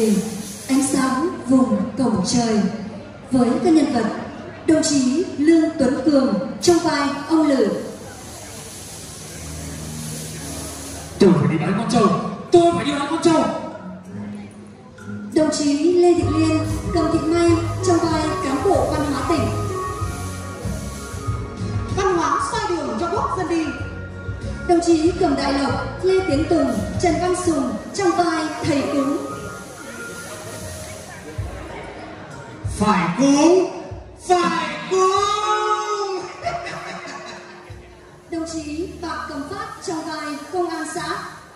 đề Ánh sáng vùng cổng trời với các nhân vật đồng chí Lương Tuấn Cường trong vai ông Lử. Tôi phải đi đón con trâu, tôi phải đi đón con trâu. Đồng chí Lê Thị Liên, Cầm Thị May trong vai cán bộ văn hóa tỉnh. Văn hóa xoay đường cho quốc dân đi. Đồng chí Cầm Đại Lộc, Lê Tiến Tùng, Trần Văn Sùng trong vai thầy cúng. Phải cúng, phải cúng. Đồng chí Phạm Cầm Phát trong vai công an xã.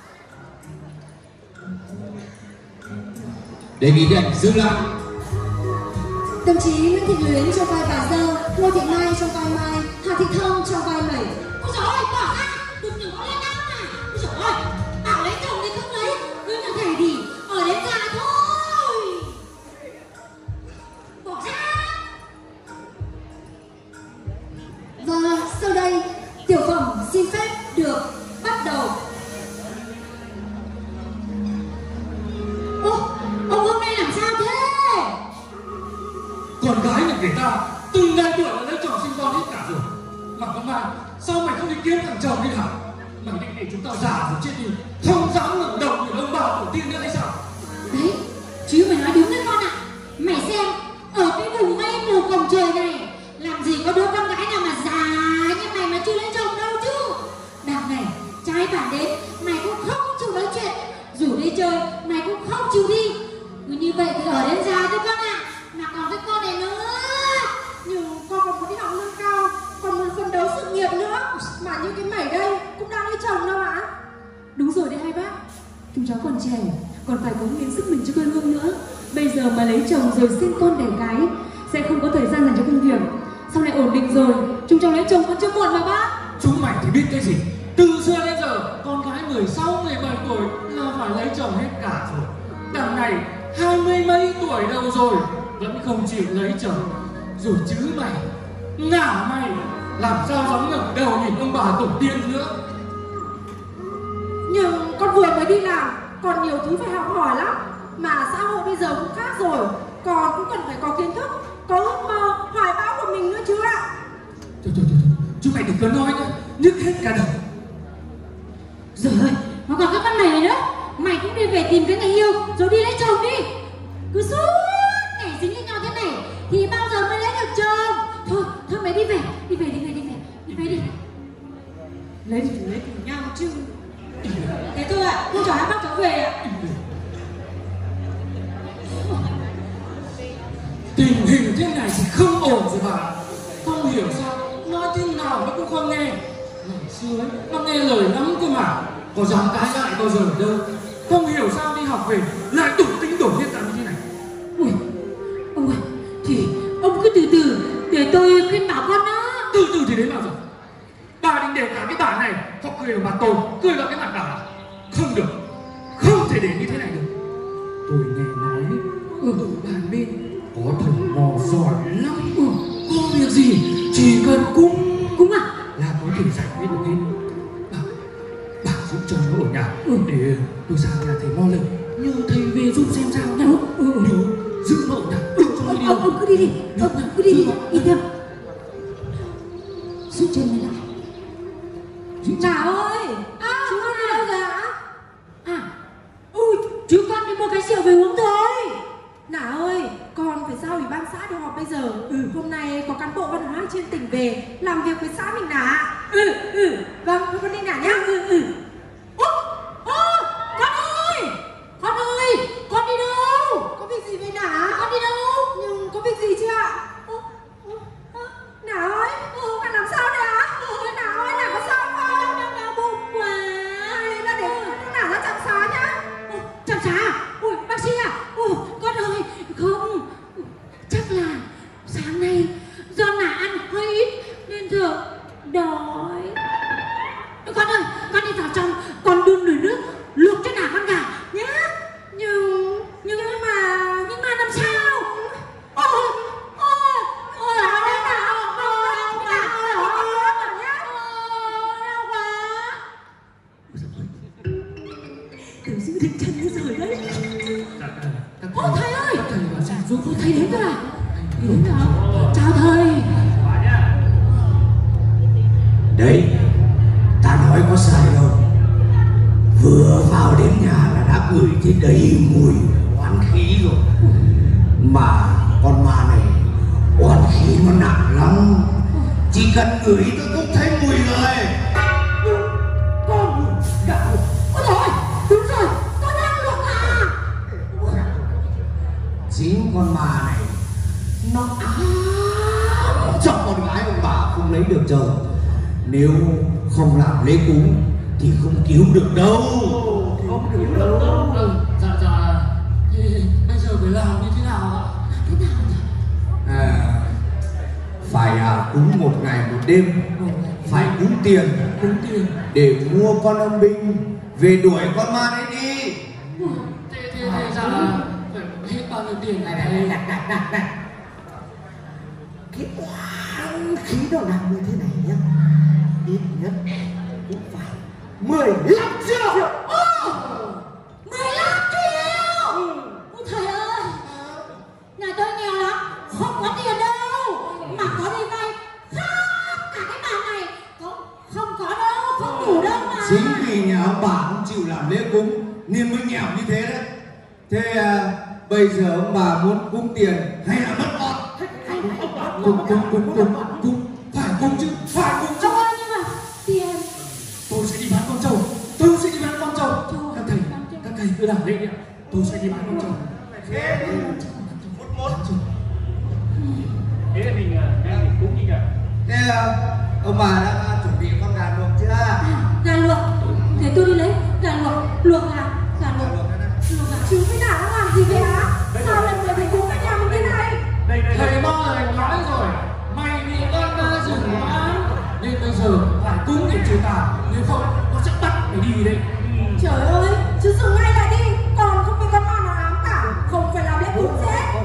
Đề nghị điện giữ lại. Đồng chí Nguyễn Thị Luyến trong vai bà Dơ, Ngô Thị Mai trong vai Mai, Hà Thị Thông trong vai Mẩy. Ôi trời ơi, bỏ ra, đừng đừng có lên đau mà. Ôi trời ơi, bảo lấy chồng thì không lấy, cứ như thầy thì ở đến già thôi. Bỏ ra. Và sau đây, tiểu phẩm xin phép được bắt đầu. Ô, ông hôm nay làm sao thế? Con gái nhà người ta từng ngày tuổi đã lấy chồng sinh con hết cả rồi. Mà con Mai, sao mày không đi kiếm thằng chồng đi hả? Mày định để chúng tao già rồi chết đi, không dám ngẩng đầu nhìn ông bà tổ tiên nữa hay sao? Đấy, chứ mày nói đúng đấy con ạ. Mày xem, ở cái vùng mây mù cổng trời này, làm gì có đứa con gái nào mà già như mày mà chưa lấy chồng đâu chứ. Đằng này, trai bản đến, mày cũng không chịu nói chuyện. Rủ đi chơi, mày cũng không chịu đi. Cứ như vậy thì ở đến già thôi con ạ. Mà còn cái con này nữa. Nhưng con còn muốn đi học nâng cao, còn muốn phấn đấu sự nghiệp nữa. Mà như cái mày đây cũng đang lấy chồng đâu ạ. Đúng rồi đấy hai bác, chúng cháu còn trẻ, còn phải cống hiến sức mình cho quê hương nữa. Bây giờ mà lấy chồng rồi sinh con đẻ cái sẽ không có thời gian dành cho công việc. Sau này ổn định rồi, chúng cháu lấy chồng còn chưa muộn mà bác. Chúng mày thì biết cái gì? Từ xưa đến giờ, con gái 16, 17 tuổi là phải lấy chồng hết cả rồi. Đằng này 20 mấy tuổi đâu rồi vẫn không chịu lấy chồng. Rồi chứ mày, ngả mày, làm sao dám ngẩng đầu nhìn ông bà tổ tiên nữa. Nhưng con vừa mới đi làm, còn nhiều thứ phải học hỏi lắm. Mà xã hội bây giờ cũng khác rồi, con cũng cần phải có kiến thức, có ước mơ, hoài bão của mình nữa chứ ạ. Thôi, chúng mày đừng có nói nữa, nhức hết cả đầu. Rồi, mà còn cái con này nữa. Mày cũng đi về tìm cái người yêu rồi đi lấy chồng đi. Cứ suốt ngày dính với nhau thế này thì bao giờ mới lấy được chồng. Thôi mày đi về. Đi về đi. Lấy thì lấy cùng nhau chứ. Thế thôi ạ, cô cho hai bác cháu về ạ. Tình hình thế này thì không ổn rồi bà. Không hiểu sao nói thế nào nó cũng không nghe. Ngày xưa ấy, nó nghe lời lắm cơ mà. Có dám cãi lại bao giờ đâu. Không hiểu sao đi học về lại đủ tính đổ hiện tại như thế này. Ui, ông ơi, thì ông cứ từ từ để tôi khuyên bảo con đó. Từ từ thì đến bao giờ? Bà định để cả cái bản này họ cười vào mặt tôi, cười vào cái mặt bà à? Không được, không thể để như thế này được. Tôi nghe nói ở bàn bên có thằng mò giỏi lắm. Có việc gì chỉ cần cúng à là có thể giải quyết được hết. Bà giúp cho nó ở nhà để tôi sang nhà thầy mo lên, nhờ thầy về giúp xem sao nhá. Nhớ giữ nó ở nhà, đừng cho nó đi đâu. Ông cứ đi đi, cứ đi đi, đi theo. Giúp chân này lại. Nào ơi, chú con đi đâu ra? Ui, chú con đi mua cái rượu về uống thôi. Nào ơi, con phải giao ủy ban xã đi họp bây giờ. Hôm nay có cán bộ văn hóa trên tỉnh về làm việc với xã mình nả. Vâng, con đi nả nhá. Con đi đâu? Có việc gì vậy nả? Con đi đâu? Nhưng có việc gì chứ ạ? Nả ơi, con làm sao đấy ạ? Nả ơi, nả có sao không? Đang đau bụng quá. Hay là để nả ra trạm xá nhá. Trạm xá à? Ui, bác sĩ à? Con ơi, không. Chắc là sáng nay do nả ăn hơi ít nên giờ đói. Con ơi, con đi vào trong, con đun nồi nước luộc cho nả con gà nhá. Nhưng mà làm sao? Tự giữ được chân nó rồi đấy. thầy ơi. Thầy vào xem giúp. Thầy đến rồi à? Đến rồi. Chào thầy. Đấy, ta nói có sai đâu. Vừa vào đến nhà là đã ngửi thấy đầy mùi oán khí rồi. Mà con ma này oán khí nó nặng lắm. Chỉ cần ngửi tôi cũng thấy mùi rồi. Con gạo. Ôi trời, đúng rồi, con đang luộc gà. Chính con ma này nó ám trong con gái ông bà không lấy được chồng. Nếu không làm lễ cúng thì không cứu được đâu. Không cứu được đâu. Dạ. Thì bây giờ phải làm như thế nào ạ? Thế nào nhỉ? Phải cúng một ngày một đêm. Phải cúng tiền để mua con âm binh về đuổi con ma đấy đi. Thế dạ phải hết bao nhiêu tiền này? Này. Cái oán khí nó làm như thế này nhá, ít nhất cũng phải 15 triệu. 15 triệu. Ôi thầy ơi, nhà tôi nghèo lắm, không có tiền đâu. Mà có đi vay khắp cả cái bàn này, không có đâu, không đủ đâu mà. Chính vì nhà ông bà không chịu làm lễ cúng nên mới nghèo như thế đấy. Thế bây giờ ông bà muốn cúng tiền hay là mất con? Cúng. Phải cúng chứ, phải cúng chứ. Ông ơi, nhưng mà tiền. Tôi sẽ đi bán con trâu. Các thầy cứ làm lễ đi ạ. Tôi sẽ đi bán con trâu. Thế đi. Một. Thế là mình cúng đi cả. Thế ông bà đã chuẩn bị con gà luộc chưa? Gà luộc. Để tôi đi lấy gà luộc gà. Chứ cái nào nó làm gì vậy á? Sao lại người thầy cúng ở nhà mình thế này? Thầy bao giờ nói rồi, mày bị con ma rừng nó ám, nên bây giờ phải cúng để trừ tà, nếu không nó sẽ bắt mày đi đấy. Trời ơi, chứ dừng ngay lại đi, còn không bị con ma nào ám cả, không phải làm lễ cúng gì hết.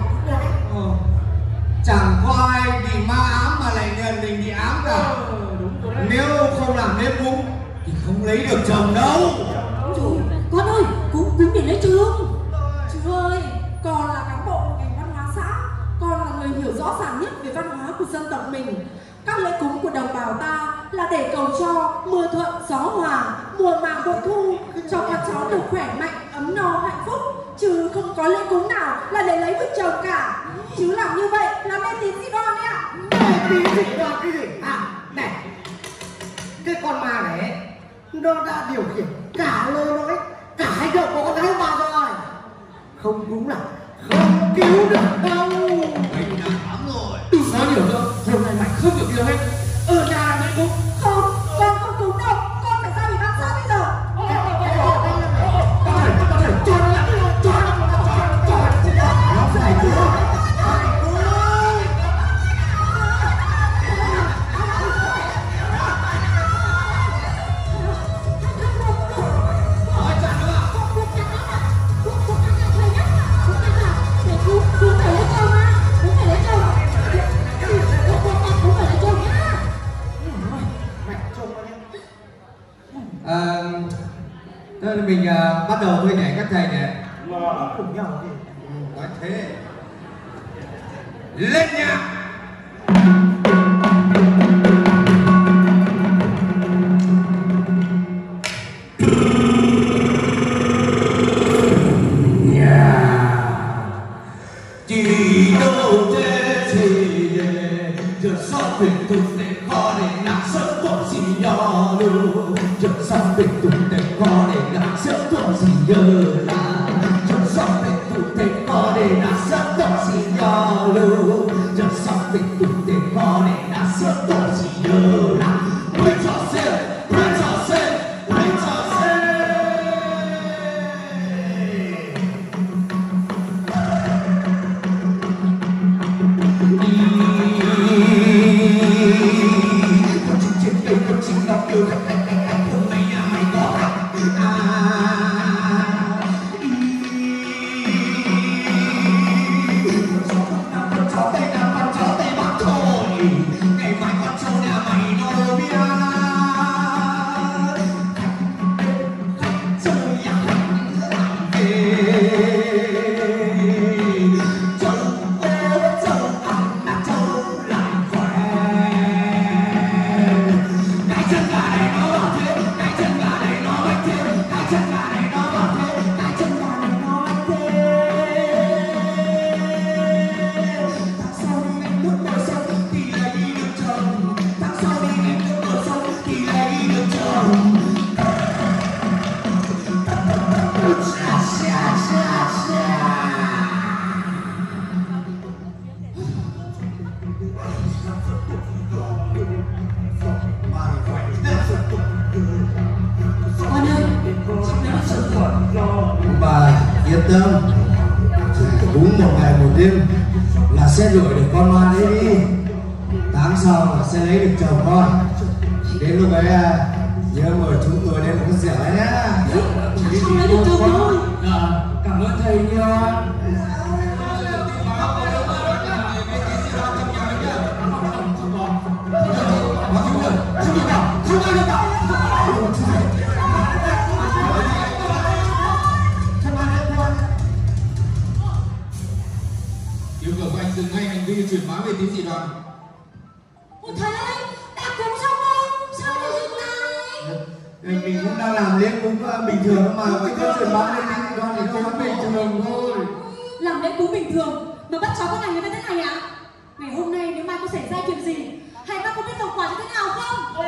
Chẳng có ai bị ma ám mà lại nhận mình bị ám cả. Nếu không làm lễ cúng thì không lấy được chồng đâu. Trời, con ơi, cúng để lấy chồng. Chú ơi, con là cán bộ của ngành văn hóa xã, con là người hiểu rõ ràng nhất về văn hóa của dân tộc mình. Các lễ cúng của đồng bào ta là để cầu cho mưa thuận gió hòa, mùa màng bội thu, cho con cháu được khỏe mạnh, ấm no, hạnh phúc. Chứ không có lễ cúng nào là để lấy được chồng cả. Chứ làm như vậy là mê tín dị đoan đấy ạ. Mê tín dị đoan cái gì? Này, cái con ma này nó đã điều khiển cả lời nói, cả hành động của con gái bà rồi. Không cúng là không cứu được đâu. Mình đã lắm rồi. Đừng nói nhiều nữa, hôm nay mày không được điều hết. Ở nhà mày cúng. Không, con không cúng đâu, con phải ra ủy ban xã bây giờ. Thế thì mình bắt đầu thôi nhảy các thầy nhỉ? Cùng nhau đi. Nói thế. Lên nhạc. Chỉ đâu thế thì giờ sao việc tụt để khó để nặng sớm tội gì nhỏ luôn. Giờ sao việc tụt để khó để nặng sớm tội gì nhớ là. Giờ sao việc tụt để khó để nặng sớm tội gì nhỏ luôn. Giờ sao việc tụt để khó để nặng sớm tội gì nhớ là. Hãy cho xem, hãy cho xem, hãy cho xem. Hãy subscribe cho kênh Ghiền Mì Gõ để không bỏ lỡ những video hấp dẫn. cúng một ngày một đêm là sẽ đuổi được con ma đấy đi. Tháng sau là sẽ lấy được chồng con. Đến lúc ấy nhớ mời chúng tôi đến một cái rượu nhá. Không lấy được chồng thôi. Cảm ơn thầy nhiều. Yêu cầu của anh dừng ngay hành vi truyền bá về tín dị đoan. Thầy ơi, đã cúng xong không? Sao lại dừng lại? Mình cũng đang làm lễ cúng bình thường mà cái câu chuyện bám lên tín dị đoan thì không Bình thường thôi. Làm lễ cúng bình thường mà bắt cháu con này như thế này ạ? Ngày hôm nay nếu mai có xảy ra chuyện gì, hay bác có biết hậu quả như thế nào không?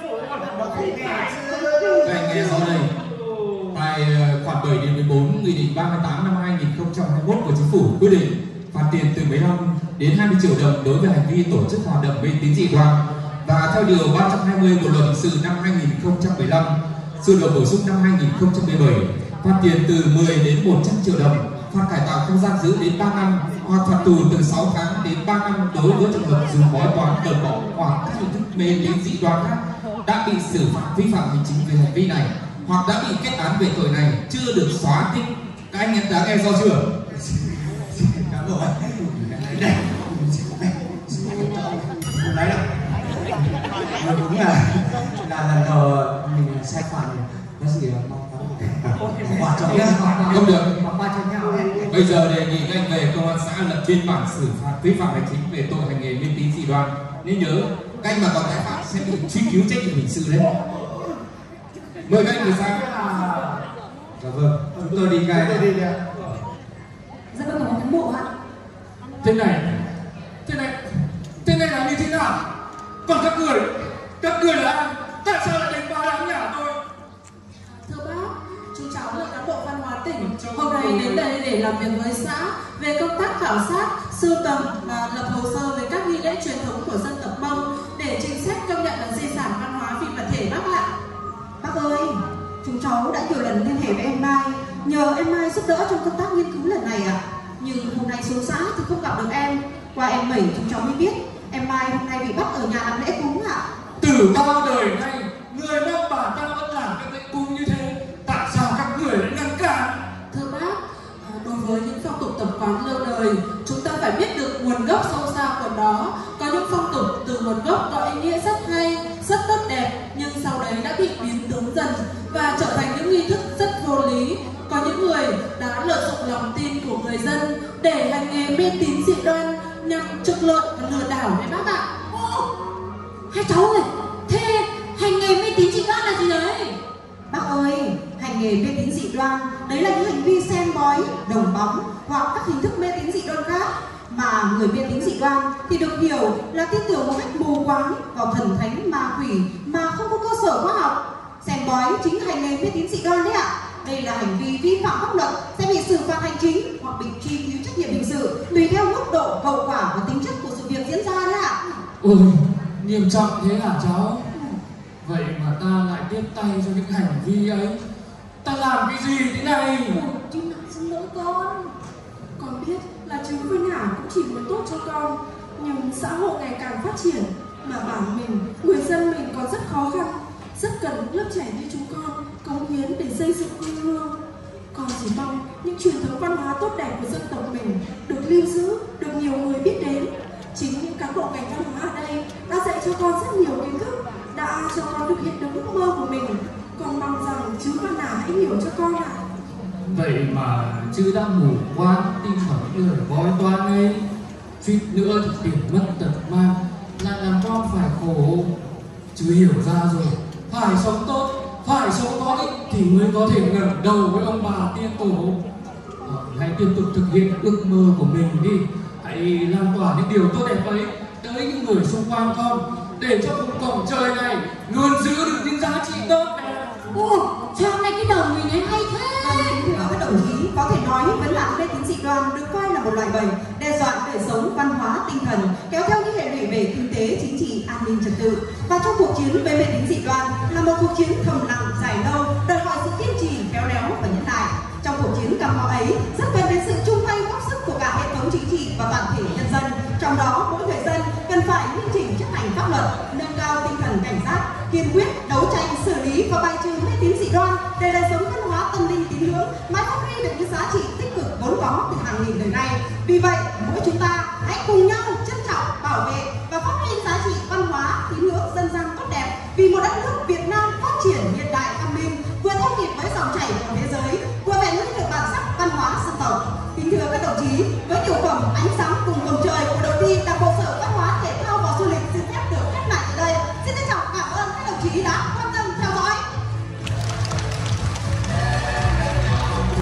Các anh nghe rõ đây. Tại khoản 7 điều 14 Nghị định 38 năm 2021 của Chính phủ quy định phạt tiền từ 15 đến 20 triệu đồng đối với hành vi tổ chức hoạt động mê tín dị đoan. Và theo điều 320 Bộ luật hình sự năm 2015, sửa đổi bổ sung năm 2017, phạt tiền từ 10 đến 100 triệu đồng, phạt cải tạo không giam giữ đến 3 năm, hoặc phạt tù từ 6 tháng đến 3 năm đối với trường hợp dùng bói toán, cờ bỏ hoặc các hình thức mê tín dị đoan khác đã bị xử phạt vi phạm hành chính về hành vi này hoặc đã bị kết án về tội này chưa được xóa tích. Các anh em đã nghe rõ chưa? Cảm ơn. Đây. Đấy đâu. Đúng là lần đầu mình sai phạm có gì mong Không được. Bây giờ đề nghị các anh về công an xã lập biên bản xử phạt vi phạm hành chính về tội hành nghề mê tín dị đoan. Nên nhớ, các anh mà còn tái phạm sẽ bị truy cứu trách nhiệm hình sự đấy. Mời các anh về sang. Dạ vâng, chúng tôi đi ngay. Dạ vâng, cảm ơn cán bộ ạ. Thế này là như thế nào? Còn các người là ai? Tại sao lại đánh phá đám nhà tôi? Thưa bác, chúng cháu là cán bộ văn hóa tỉnh, hôm nay đến đây để làm việc với xã về công tác khảo sát, sưu tầm và lập hồ sơ về các nghi lễ truyền thống của dân tộc Mông để chính sách công nhận là di sản văn hóa phi vật thể bác ạ. Bác ơi, chúng cháu đã nhiều lần liên hệ với em Mai, nhờ em Mai giúp đỡ trong công tác nghiên cứu lần này ạ. Nhưng hôm nay xuống xã thì không gặp được em. Qua em Bảy chúng cháu mới biết em Mai hôm nay bị bắt ở nhà làm lễ cúng ạ. Từ bao đời nay, người Mông bà ta vẫn làm các lễ cúng như thế. Tại sao các người lại ngăn cản? Thưa bác, đối với những phong tục tập quán lâu đời, chúng ta phải biết được nguồn gốc sâu xa của nó. Có những phong tục từ nguồn gốc có ý nghĩa rất hay, rất tốt đẹp, nhưng sau đấy đã bị biến tướng dần và trở thành những nghi thức rất vô lý. Có những người đã lợi dụng lòng tin của người dân để hành nghề mê tín dị đoan nhằm trục lợi và lừa đảo đấy bác ạ. Hai cháu ơi, thế hành nghề mê tín dị đoan là gì đấy? Bác ơi, hành nghề mê tín dị đoan đấy là những hành vi xem bói, đồng bóng hoặc các hình thức mê tín dị đoan khác. Mà người mê tín dị đoan thì được hiểu là tin tưởng một cách mù quáng vào thần thánh ma quỷ mà không có cơ sở khoa học. Xem bói chính là hành nghề mê tín dị đoan đấy ạ. Đây là hành vi vi phạm pháp luật, sẽ bị xử phạt hành chính hoặc bị truy cứu trách nhiệm hình sự tùy theo mức độ, hậu quả và tính chất của sự việc diễn ra đấy ạ. Ôi, nghiêm trọng thế hả cháu? Vậy mà ta lại tiếp tay cho những hành vi ấy. Ta làm cái gì thế này? Chứ nào xin lỗi con. Con biết là chú với Nhả cũng chỉ muốn tốt cho con, nhưng xã hội ngày càng phát triển mà bản mình, người dân mình còn rất khó khăn, rất cần lớp trẻ như chúng con cống hiến để xây dựng quê hương. Con chỉ mong những truyền thống văn hóa tốt đẹp của dân tộc mình được lưu giữ, được nhiều người biết đến. Chính những cán bộ ngành văn hóa ở đây đã dạy cho con rất nhiều kiến thức, đã cho con thực hiện được ước mơ của mình. Con mong rằng chú và Nà hãy hiểu cho con ạ. Vậy mà chứ đã mù quáng tin vào những lời bói toán ấy. Suýt nữa thì tiền mất tật mang, lại làm con phải khổ. Chứ hiểu ra rồi, phải sống tốt, phải sống có ích thì mới có thể ngẩng đầu với ông bà tiên tổ. Hãy tiếp tục thực hiện ước mơ của mình đi. Hãy lan tỏa những điều tốt đẹp ấy tới những người xung quanh con, để cho vùng cổng trời này luôn giữ được những giá trị tốt đẹp. Ồ, sao hôm nay cái đầu mình ấy hay thế? Thưa các đồng chí, có thể nói vấn nạn mê tín dị đoan được coi là một loại bệnh đe dọa đời sống, văn hóa, tinh thần, kéo theo những hệ lụy về kinh tế, chính trị, an ninh trật tự. Và trong cuộc chiến với mê tín dị đoan là một cuộc chiến thầm lặng, dài lâu, đòi hỏi sự kiên trì, khéo léo và nhẫn nại. Trong cuộc chiến cam go ấy, rất cần đến sự chung tay góp sức của cả kiên quyết đấu tranh xử lý và bài trừ mê tín dị đoan để đời sống văn hóa tâm linh tín ngưỡng mãi phát huy được những giá trị tích cực vốn có từ hàng nghìn đời nay. Vì vậy, mỗi chúng ta hãy cùng nhau trân trọng, bảo vệ và phát huy giá trị văn hóa tín ngưỡng dân gian tốt đẹp vì một đất nước Việt Nam phát triển hiện đại văn minh, vừa theo kịp với dòng chảy của thế giới, vừa vẹn nguyên được bản sắc văn hóa dân tộc. Kính thưa các đồng chí, với tiểu phẩm Ánh sáng